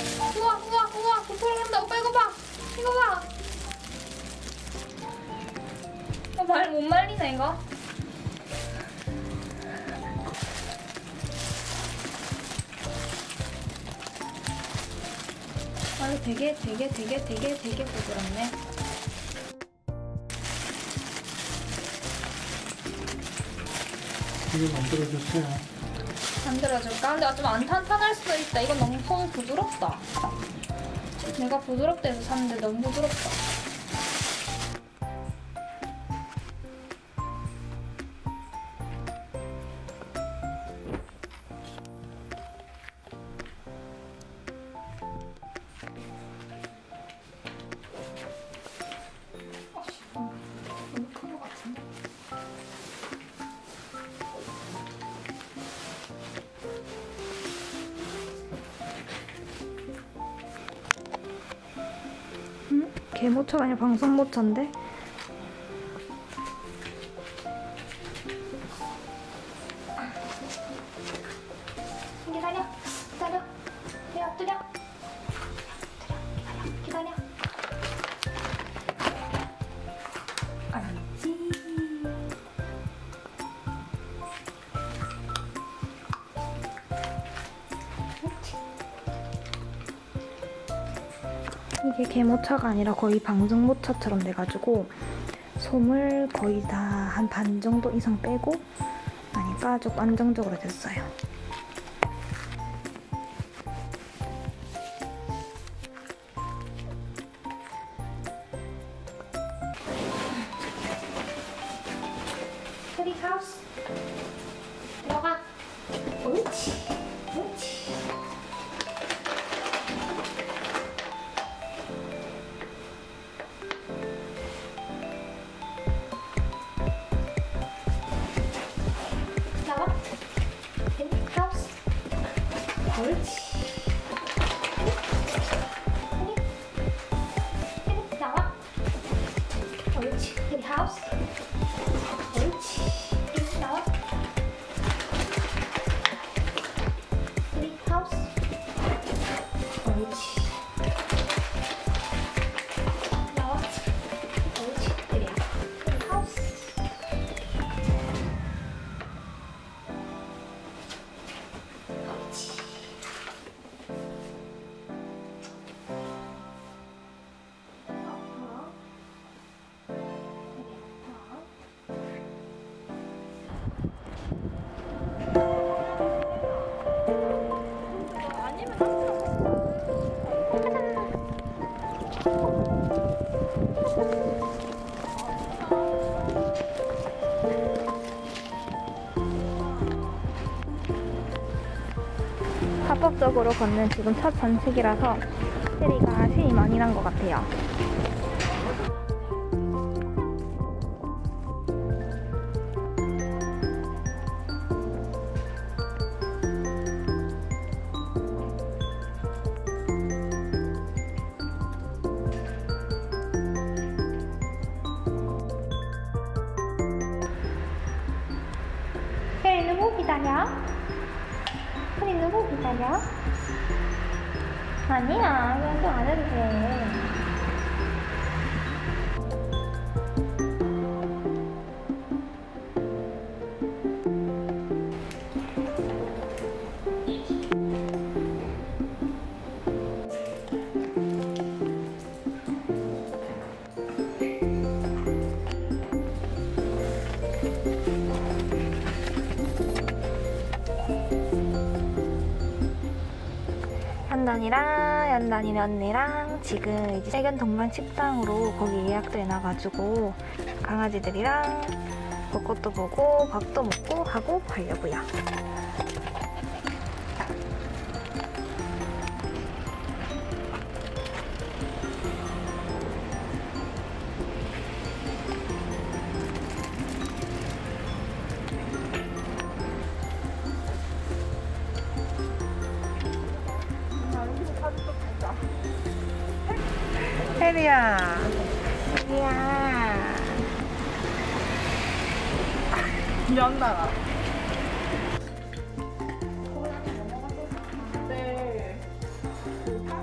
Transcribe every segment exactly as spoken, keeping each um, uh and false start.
우와 우와 우와 부풀어 간다. 오빠 이거 봐. 이거 봐. 어, 말 못 말리네 이거. 아, 이거 되게 되게 되게 되게 되게 부드럽네. 이거 만들어주세요. 만들어줄까? 근데 좀 안 탄탄할 수도 있다. 이건 너무 손 부드럽다. 내가 부드럽다 해서 샀는데 너무 부드럽다. 너무 큰 것 같은데? 응? 개모차가 아니라 방석모차인데? 기다려, 기다려, 기다려, 기다려, 기다려, 기다려. 알았지? 이게 개모차가 아니라 거의 방석모차처럼 돼가지고 솜을 거의 다 한 반 정도 이상 빼고 나니까 조금 안정적으로 됐어요. 트리 하우스 들어가. 옳지, 옳지. 나와. 트리 하우스. 옳지. 트리, 트리 나와. 옳지. 트리 하우스. 옳지. 트리 나와. 트리 하우스. 옳지. 나와. 옳지. 트리 트리 하우스. 옳지. 합법적으로 걷는 지금 첫 산책이라서 테리가 신이 많이 난 것 같아요. 테리 누구 기다려? 테리 누구 기다려? 아니야, 그냥 안 해도 돼. 연단이랑 연단이네 언니랑 지금 이제 세견 동반 식당으로 거기 예약도 해놔가지고 강아지들이랑 벚꽃도 보고 밥도 먹고 하고 가려고요. 혜리야, 혜리야, 연나라. 네.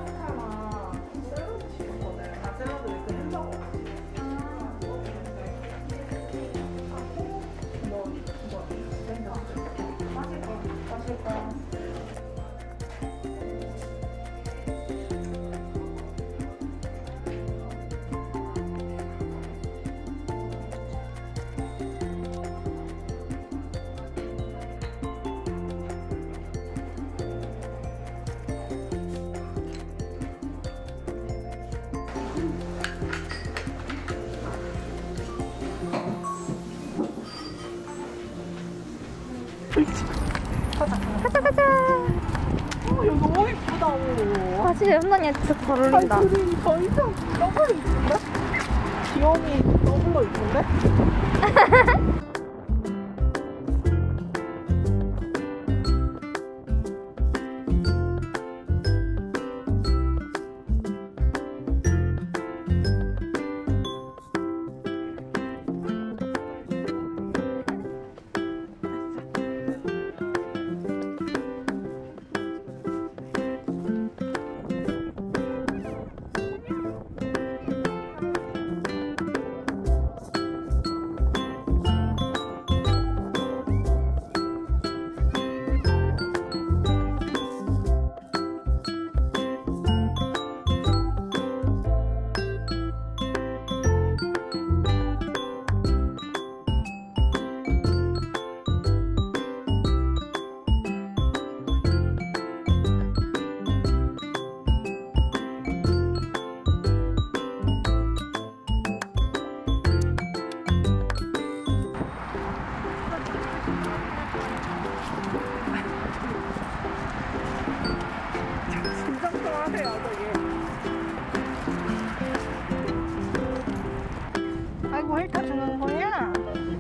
사실 연단이한테 더 잘 어울린다. 아니 둘이 더 이상 더블로 있는데? 귀염이 더블로 있는데? 아이고 헬타 주는 거야?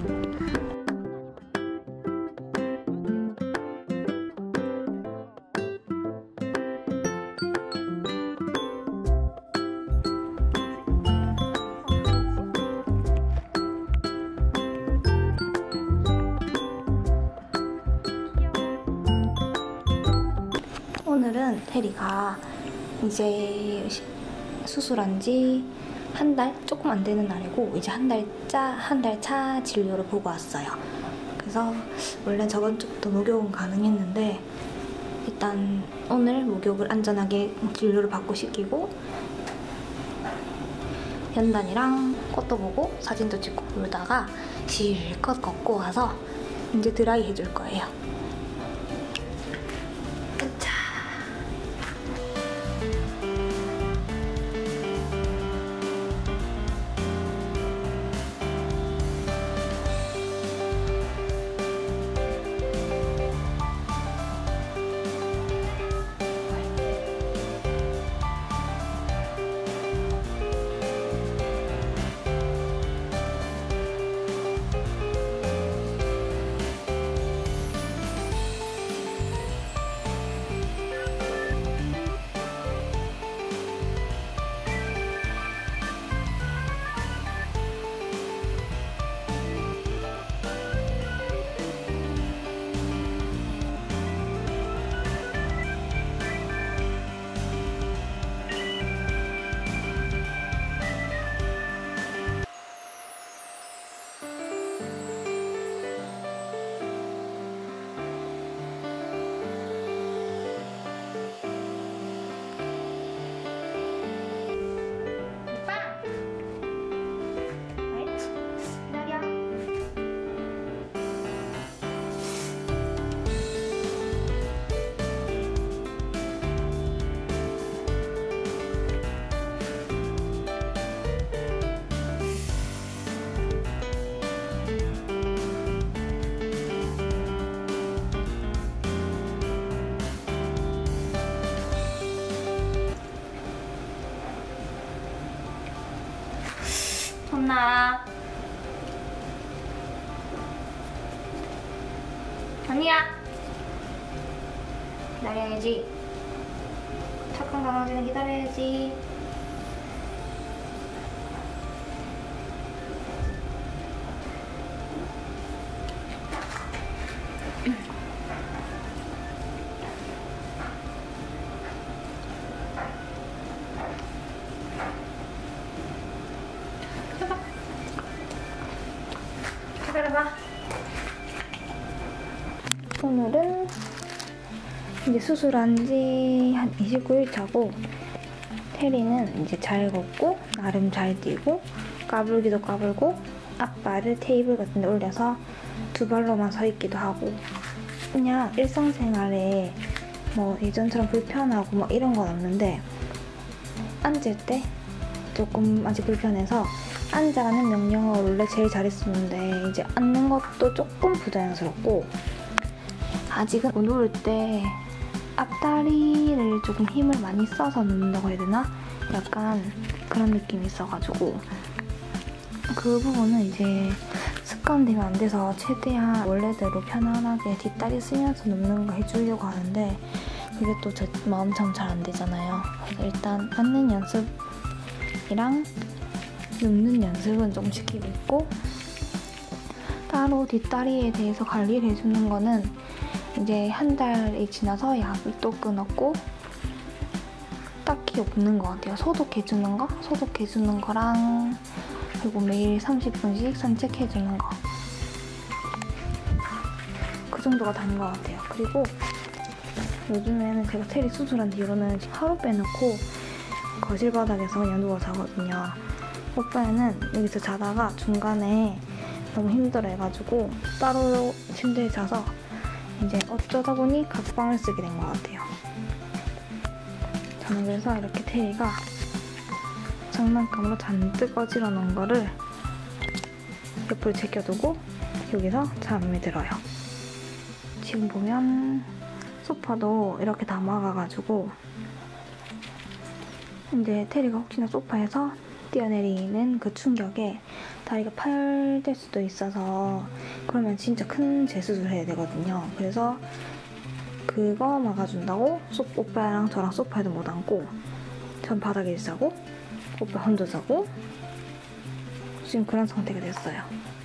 오늘은 테리가 이제 수술한 지 한 달 조금 안 되는 날이고 이제 한 달 차, 한 달 차 진료를 보고 왔어요. 그래서 원래 저번 주부터 목욕은 가능했는데 일단 오늘 목욕을 안전하게 진료를 받고 시키고 연단이랑 꽃도 보고 사진도 찍고 놀다가 실컷 걷고 와서 이제 드라이 해줄 거예요. 자. 혼나. 아니야. 기다려야지. 착한 강아지는 기다려야지. 기다려봐. 오늘은 이제 수술한 지 한 이십구 일 차고 테리는 이제 잘 걷고 나름 잘 뛰고 까불기도 까불고 앞발을 테이블 같은 데 올려서 두 발로만 서 있기도 하고 그냥 일상생활에 뭐 예전처럼 불편하고 뭐 이런 건 없는데 앉을 때 조금 아직 불편해서 앉아가는 명령어 원래 제일 잘했었는데 이제 앉는 것도 조금 부자연스럽고 아직은 누울 때 앞다리를 조금 힘을 많이 써서 눕는다고 해야 되나? 약간 그런 느낌이 있어가지고 그 부분은 이제 습관되면 안 돼서 최대한 원래대로 편안하게 뒷다리 쓰면서 눕는 거 해주려고 하는데 그게 또 제 마음처럼 잘 안 되잖아요. 그래서 일단 앉는 연습이랑 눕는 연습은 좀 시키고 있고 따로 뒷다리에 대해서 관리를 해주는 거는 이제 한 달이 지나서 약을 또 끊었고 딱히 없는 것 같아요. 소독해주는 거? 소독해주는 거랑 그리고 매일 삼십 분씩 산책해주는 거. 그 정도가 다인 것 같아요. 그리고 요즘에는 제가 테리 수술한 뒤로는 하루 빼놓고 거실 바닥에서 그냥 누워 자거든요. 오빠는 여기서 자다가 중간에 너무 힘들어 해가지고 따로 침대에 자서 이제 어쩌다 보니 각방을 쓰게 된 것 같아요. 저는 그래서 이렇게 테리가 장난감으로 잔뜩 어지러 놓은 거를 옆으로 제껴두고 여기서 잠이 들어요. 지금 보면 소파도 이렇게 다 막아가지고 이제 테리가 혹시나 소파에서 뛰어내리는 그 충격에 다리가 파열될 수도 있어서 그러면 진짜 큰 재수술을 해야 되거든요. 그래서 그거 막아준다고 소, 오빠랑 저랑 소파에도 못 앉고 전 바닥에 자고 오빠 혼자 자고 지금 그런 상태가 됐어요.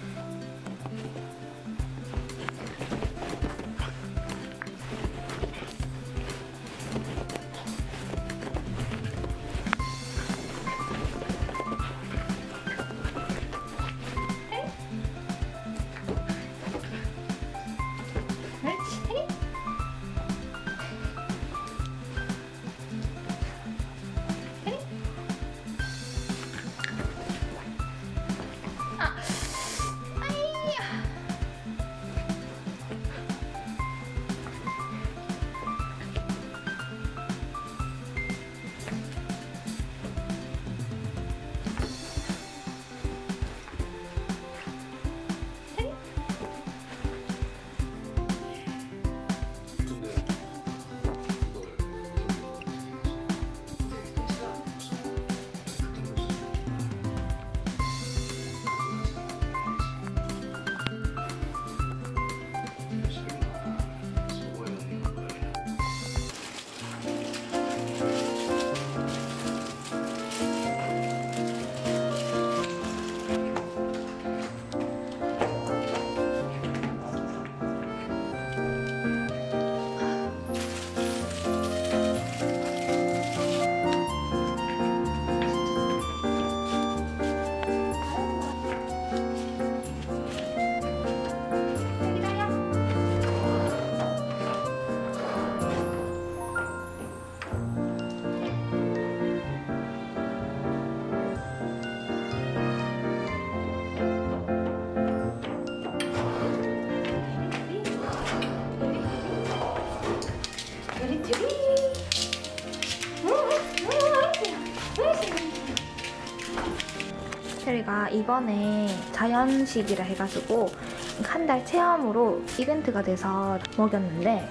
테리가 이번에 자연식이라 해가지고 한 달 체험으로 이벤트가 돼서 먹였는데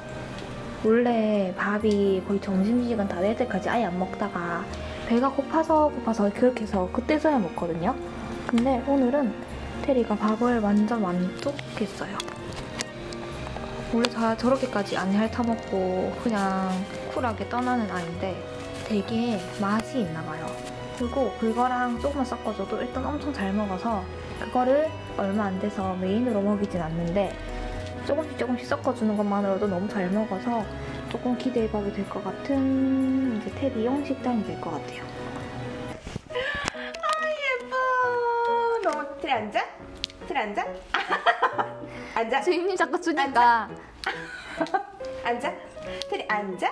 원래 밥이 거의 점심시간 다 될 때까지 아예 안 먹다가 배가 고파서 고파서 그렇게 해서 그때서야 먹거든요. 근데 오늘은 테리가 밥을 완전 만족했어요. 원래 다 저렇게까지 안 핥아먹고 그냥 쿨하게 떠나는 아이인데 되게 맛이 있나봐요. 그리고 그거랑 조금만 섞어줘도 일단 엄청 잘 먹어서 그거를 얼마 안 돼서 메인으로 먹이진 않는데 조금씩 조금씩 섞어주는 것만으로도 너무 잘 먹어서 조금 기대해봐도 될 것 같은 이제 테리용 식단이 될 것 같아요. 아 예뻐. 너무 테리 앉아? 테리 앉아? 앉아. 주인님 자꾸 주니까 앉아. 테리 앉아.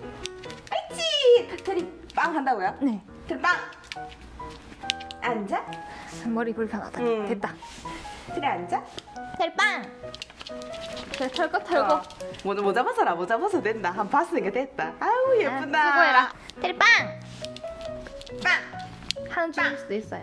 아이치. 테리 빵 한다고요? 네. 테리 빵. 앉아. 머리 불편하다. 응. 됐다. 테리 앉아. 테리 빵! 그래 털고 털고. 어. 모자 모자 벗어라. 모자 벗어 된다. 한 번 봤으니까 됐다. 아우 예쁘다. 아, 수고해라. 테리 빵! 빵. 하는 중일 수도 있어요.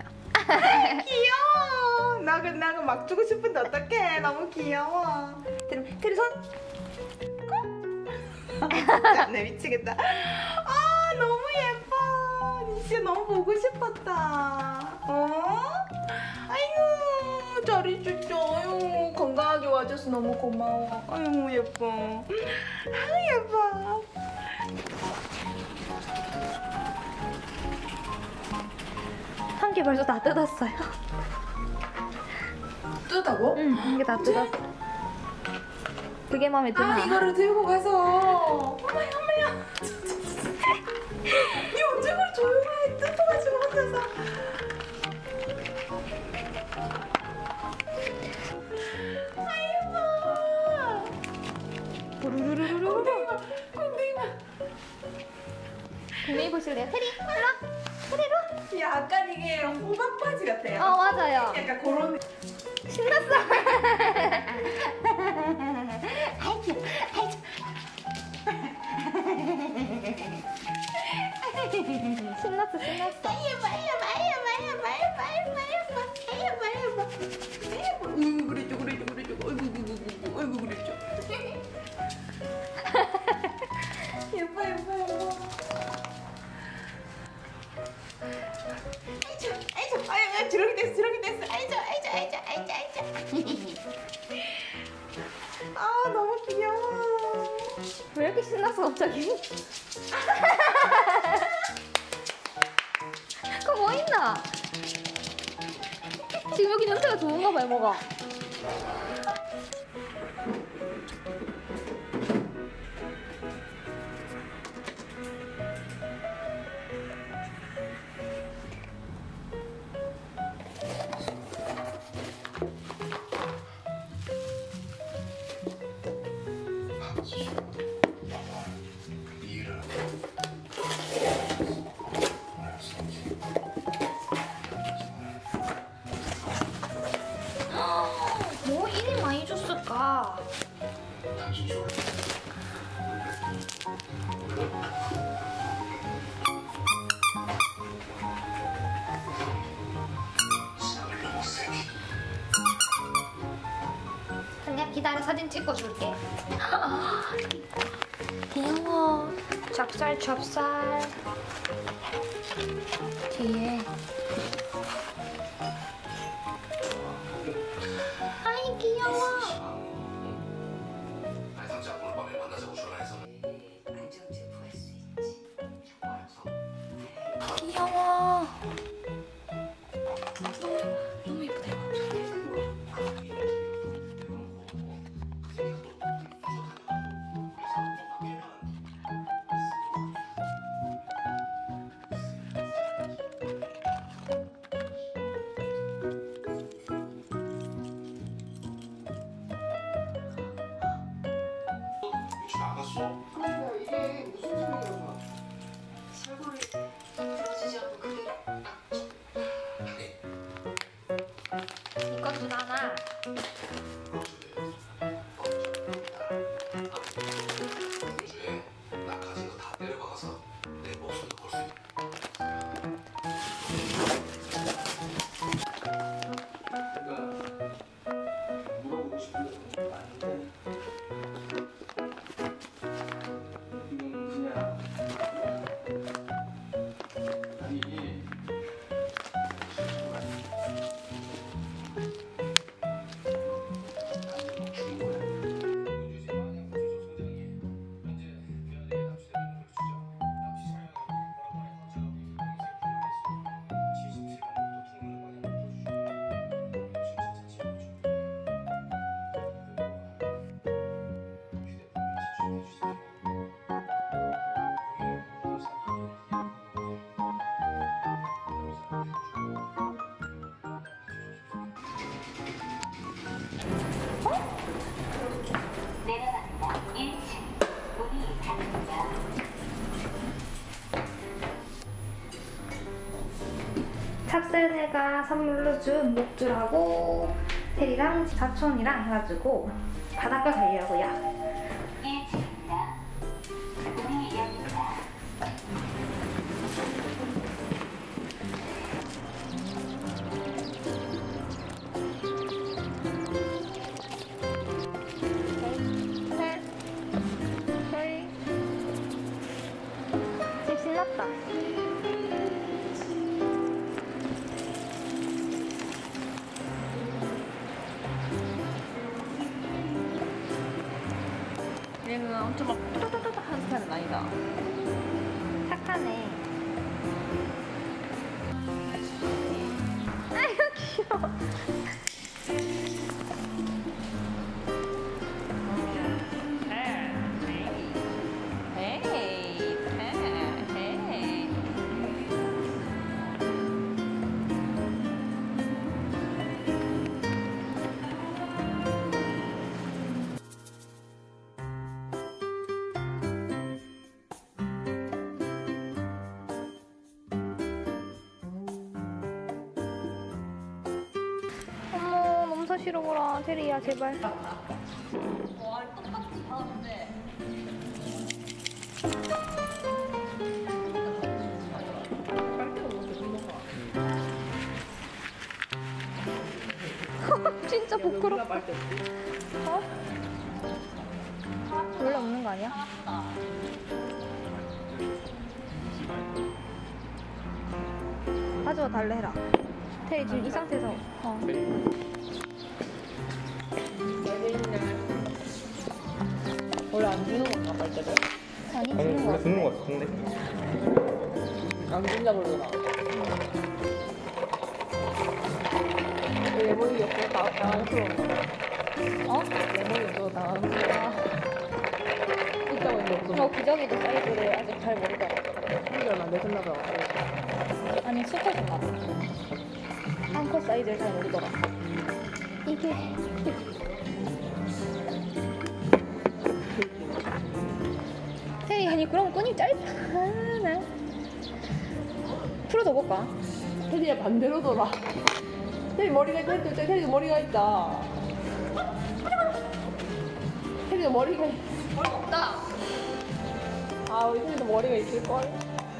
귀여워. 나그 나그 막 주고 싶은데 어떡해. 너무 귀여워. 테리 테리 손. 꾹. 진짜 안 돼, 미치겠다. 아, 너무 예뻐. 진짜 너무 보고 싶었다. 어? 아유, 잘해줬죠. 건강하게 와줘서 너무 고마워. 아유, 예뻐. 아유, 예뻐. 한 개 벌써 다 뜯었어요. 뜯다고? 응, 한 개 다 뜯었어. 그게 마음에 드나? 아, 이거를 들고 가서. 어머야, 어머야. 니 언제 그걸 조용히 뜯어가지고 혼자서. 아이고. 부르르르르르. 콩댕이가, 콩댕이가. 구매해 보실래요? 테리, 일로. 테리로. 약간 이게 호박 바지 같아요. 어, 맞아요. 약간 그런. 신났어. 아이고, 아이고. 신났어, 신났어. 아유, 마야, 마야, 마야, 마야, 마야, 마야, 마야, 마야, 마야. 아이고, 그랬죠, 그랬죠, 그랬죠. 아이고, 아이고, 아이고, 그랬죠. 예뻐, 예뻐, 예뻐. 아이고, 아이고, 아이고, 저렇게 됐어, 저렇게 됐어. 아이고, 아이고, 아이고, 아이고, 아이고. 아, 너무 귀여워. 왜 이렇게 신났어, 갑자기? 그거 뭐 있나? 지금 여기 냄새가 좋은가 봐요, 뭐가. 뭐 이리 많이 줬을까? 당신 좋아. 그냥 기다려, 사진 찍어줄게. 귀여워. 찹쌀, 찹쌀. 뒤에. 아이, 귀여워. 아니 당장 오늘 밤에 만나자고 전화해서 귀여워. 너무, 너무 예쁘다, 이거. 집에 안 갔어? 그러니까 이게 무슨 소리야? 설거리 들어지지 않고 그대로 아니 이건 누나나. 주에 나 가진 거 다 내려박아서 내 목소리도 걸 수 있다. 그러니까 물어보고 싶은 게 많은데 이건 그냥 아니 죽인 거야. 민주주의 방향 구조 성장이 현재 대한민국에 납치되는 걸 주장. 납치 차량을 칠십 시간부터 통로를 방향으로 풀어주죠. 진짜 지워줘. 내려갑니다. 일 층 문이 닫힙니다. 찹쌀내가 선물로 준 목줄하고 테리랑 사촌이랑 해가지고 바닷가 가려고요. 일 층입니다. 문이 열립니다. 셋, 셋, 엄청 막 따다다다 하는 스타일은 아니다. 착하네. 아유 귀여워. 헤이, 헤이. 어머 너무 싫어보라 테리야 제발. 와, 똑같이 사는데. 진짜 부끄럽다. 어? 원래 없는 거 아니야? 가져와 달래 해라. 테리 지금 이 상태에서 어. 원래 안 주는 건가, 빨대를? 아니 아니 주는 거 원래 같아. 듣는 거 같은데. 안 준다 그러더라. 레몬이 옆에 다 당황스러운가 봐. 어? 레몬이 옆에 당황스러워. 있다고 했는데 없어. 어 기저귀도 사이즈를 아직 잘 모르더라. 한개 얼마 내셨나 봐. 아니 수컷인가 봐. 한컷 사이즈를 잘 모르더라. 이게 테리 아니 그럼 끈이 짧잖아. 풀어줘 볼까? 테리야 반대로 돌아. 테리 머리가 있다. 테리, 테리도 머리가 있다. 테리도 머리가 있... 머리가 없다. 아 우리 테리도 머리가 있을걸?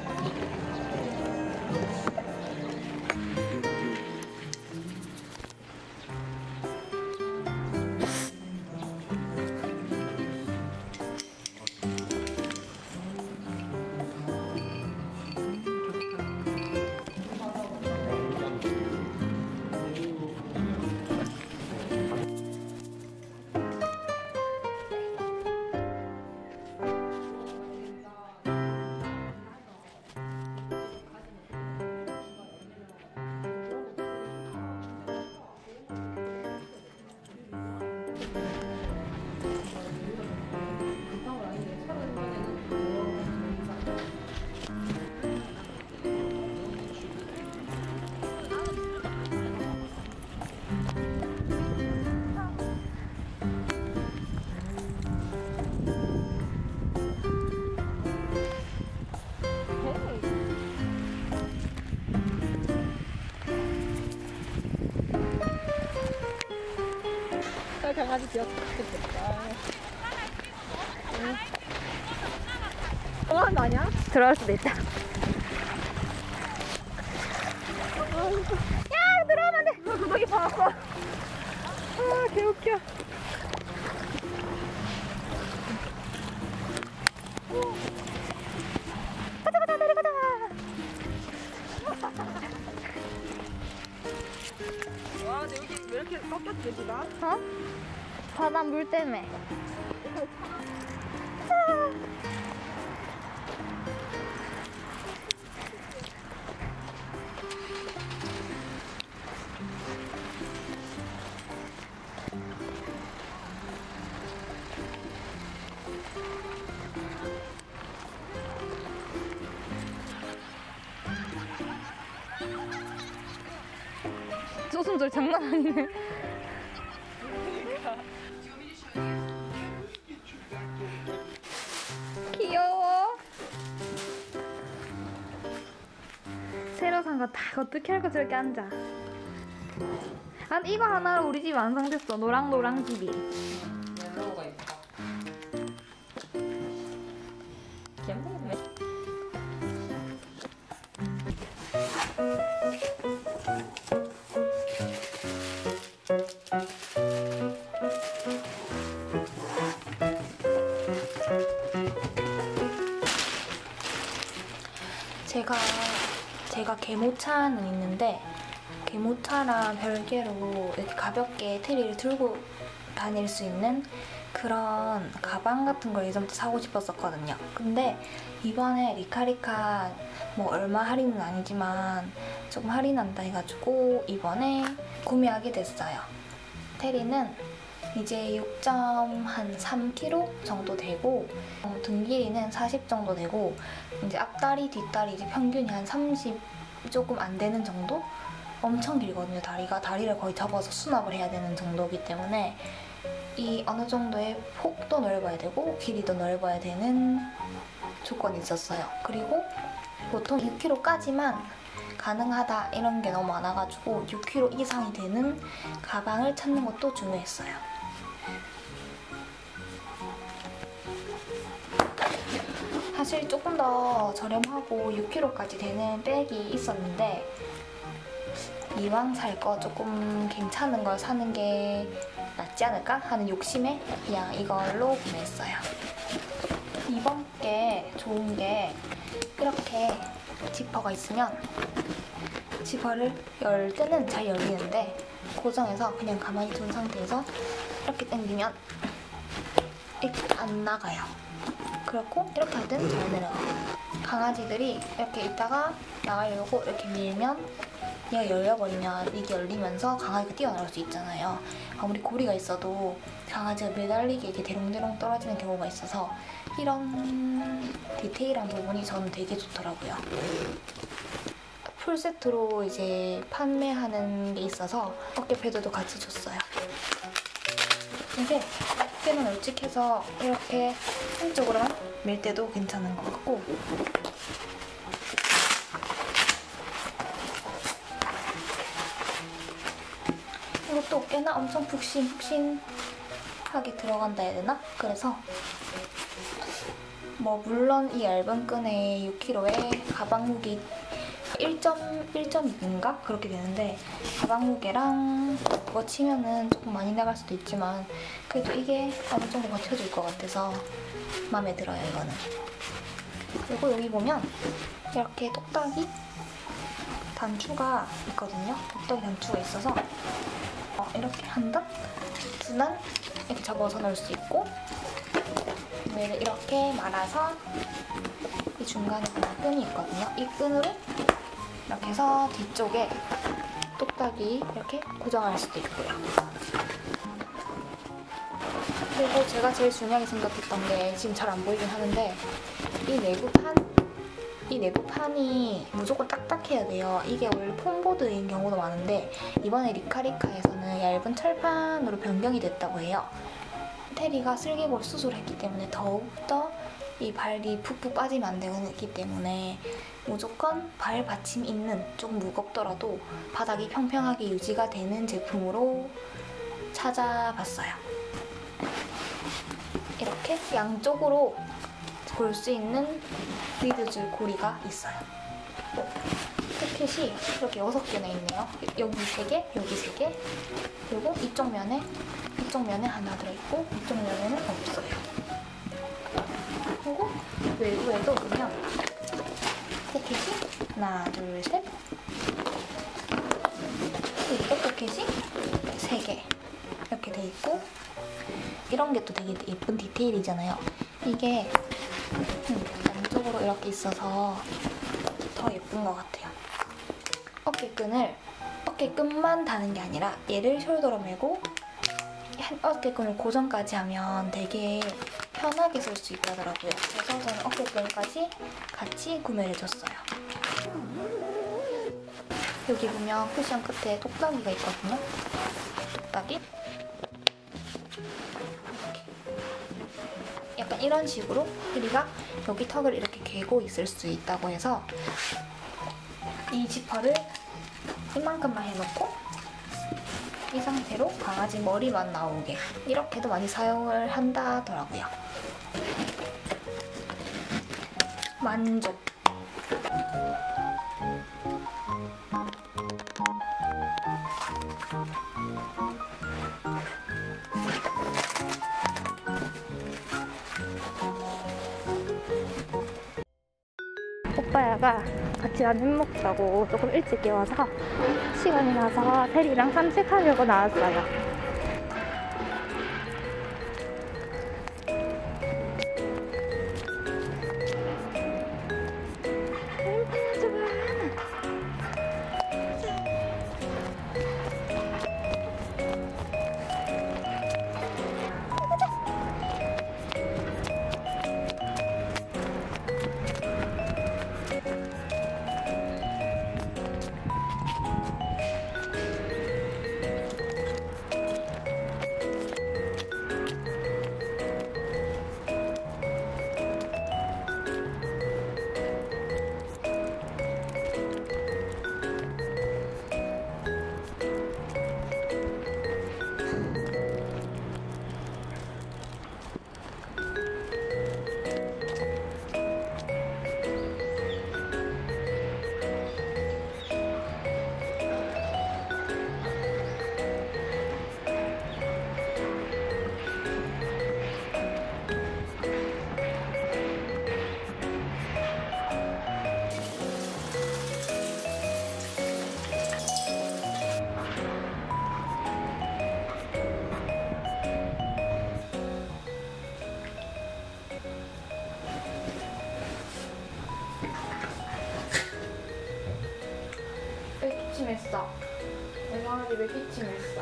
강아지 귀엽겠다. 좋아하는 거 아니야? 들어갈 수도 있다. 야 들어가면 안 돼. 구덩이 봐봐. 아, 개웃겨. 가자 가자 내려가자. 와, 근데 여기 왜 이렇게 꺾였지, 돼지가? 어? 바다 물 때문에. 소순절 장난 아니네. 귀여워. 새로 산 거 다 어떻게 알고 저렇게 앉아. 아, 이거 하나로 우리 집 완성됐어. 노랑노랑 티비. 옐로우가 있어. 귀엽네. 제가 제가 개모차는 있는데 개모차랑 별개로 이렇게 가볍게 테리를 들고 다닐 수 있는 그런 가방 같은 걸 예전부터 사고 싶었었거든요. 근데 이번에 리카리카 뭐 얼마 할인은 아니지만 조금 할인한다 해가지고 이번에 구매하게 됐어요. 테리는 이제 육 점 삼 킬로그램 정도 되고 어, 등 길이는 사십 정도 되고 이제 앞다리 뒷다리 이제 평균이 한 삼십 조금 안 되는 정도? 엄청 길거든요. 다리가 다리를 거의 접어서 수납을 해야 되는 정도이기 때문에 이 어느 정도의 폭도 넓어야 되고 길이도 넓어야 되는 조건이 있었어요. 그리고 보통 육 킬로그램까지만 가능하다 이런 게 너무 많아가지고 육 킬로그램 이상이 되는 가방을 찾는 것도 중요했어요. 사실 조금 더 저렴하고 육 킬로그램까지 되는 백이 있었는데 이왕 살 거 조금 괜찮은 걸 사는 게 낫지 않을까 하는 욕심에 그냥 이걸로 구매했어요. 이번 게 좋은 게 이렇게 지퍼가 있으면 지퍼를 열 때는 잘 열리는데 고정해서 그냥 가만히 둔 상태에서 이렇게 당기면 이렇게 안 나가요. 그렇고 이렇게 하든 잘 내려가요. 강아지들이 이렇게 있다가 나가려고 이렇게 밀면 얘가 열려버리면 이게 열리면서 강아지가 뛰어나올 수 있잖아요. 아무리 고리가 있어도 강아지가 매달리게 이렇게 대롱대롱 떨어지는 경우가 있어서 이런 디테일한 부분이 저는 되게 좋더라고요. 풀세트로 이제 판매하는 게 있어서 어깨 패드도 같이 줬어요. 이게 어깨는 널찍해서 이렇게 한쪽으로만 밀 때도 괜찮은 것 같고 이것도 어깨나 엄청 푹신푹신하게 들어간다 해야 되나? 그래서 뭐 물론 이 얇은 끈에 육 킬로그램에 가방 무게 일 점 일 점 이인가? 그렇게 되는데 가방 무게랑 그거 치면은 조금 많이 나갈 수도 있지만 그래도 이게 어느 정도 버텨줄 것 같아서 마음에 들어요, 이거는. 그리고 여기 보면 이렇게 똑딱이 단추가 있거든요. 똑딱이 단추가 있어서 어, 이렇게 한 단, 두 단 이렇게 접어서 넣을 수 있고 얘를 이렇게 말아서 이 중간에 끈이 있거든요. 이 끈으로 이렇게 해서 뒤쪽에 똑딱이 이렇게 고정할 수도 있고요. 그리고 제가 제일 중요하게 생각했던 게 지금 잘 안 보이긴 하는데 이 내부판 이 내부판이 무조건 딱딱해야 돼요. 이게 원래 폼보드인 경우도 많은데 이번에 리카리카에서는 얇은 철판으로 변경이 됐다고 해요. 테리가 슬개골 수술했기 때문에 더욱더 이 발이 푹푹 빠지면 안 되기 때문에 무조건 발 받침 있는 조금 무겁더라도 바닥이 평평하게 유지가 되는 제품으로 찾아봤어요. 이렇게 양쪽으로 볼 수 있는 리드줄 고리가 있어요. 포켓이 이렇게 여섯 개나 있네요. 여기 세 개, 여기 세 개, 그리고 이쪽 면에 이쪽 면에 하나 들어있고 이쪽 면에는 없어요. 그리고 외부에도 보면 포켓이 하나, 둘, 셋, 그리고 포켓이 세 개 이렇게 돼 있고 이런 게 또 되게 예쁜 디테일이잖아요. 이게 음, 양쪽으로 이렇게 있어서 더 예쁜 것 같아요. 어깨끈을 어깨끈만 다는 게 아니라 얘를 숄더로 메고 어깨끈을 고정까지 하면 되게 편하게 쓸 수 있다더라고요. 그래서 저는 어깨끈까지 같이 구매를 해줬어요. 여기 보면 쿠션 끝에 똑딱이가 있거든요. 똑딱이 약간 이런 식으로 테리가 여기 턱을 이렇게 괴고 있을 수 있다고 해서 이 지퍼를 이만큼만 해놓고 이 상태로 강아지 머리만 나오게 이렇게도 많이 사용을 한다더라고요. 만족! 오빠야가 같이 라면 먹자고 조금 일찍 깨워서 시간이 나서 테리랑 산책하려고 나왔어요. 기침했어. 엄마는 입에 기침했어.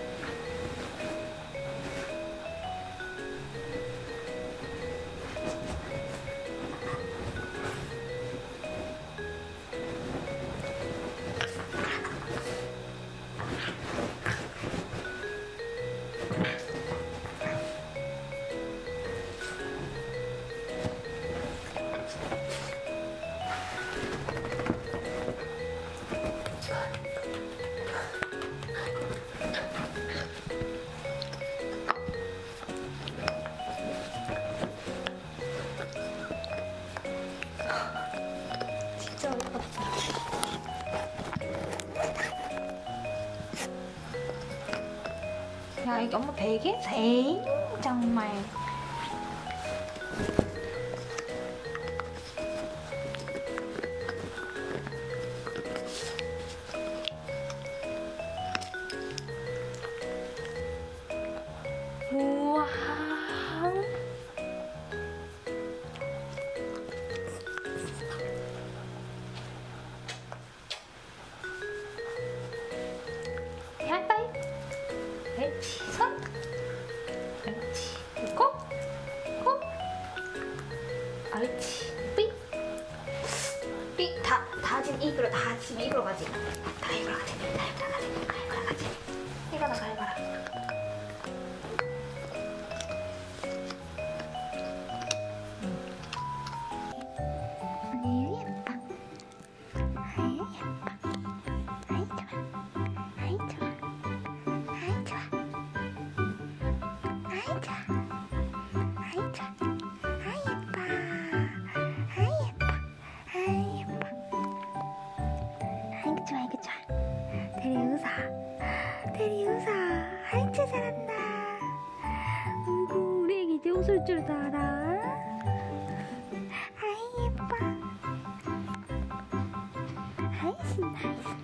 진짜 어이없다. 야, 이게 엄마 베개? 에이, 정말. 우와. 하이파이. 그렇지. 손. 그렇지. 코. 코. 옳지. 삑. 삑. 다, 다진 입으로, 다진 입으로 가지. 다 입으로 가지. 다 입으로 가지. 다 입으로 가지. 이거나 가해봐라. 아유, 예뻐. 아유, 예뻐. 아이, 좋아. 아이, 좋아. 아이, 좋아. 아이, 좋아. 아이, 좋아. 아이, 예뻐. 아이, 예뻐. 아이, 예뻐. 아이고, 좋아, 아이고, 좋아. 대리 웃어. 대리 웃어. 아이, 참 잘한다. 아이고, 우리 애기 이제 웃을 줄도 알아. 아이, 예뻐. 아이, 신나, 아이, 신나.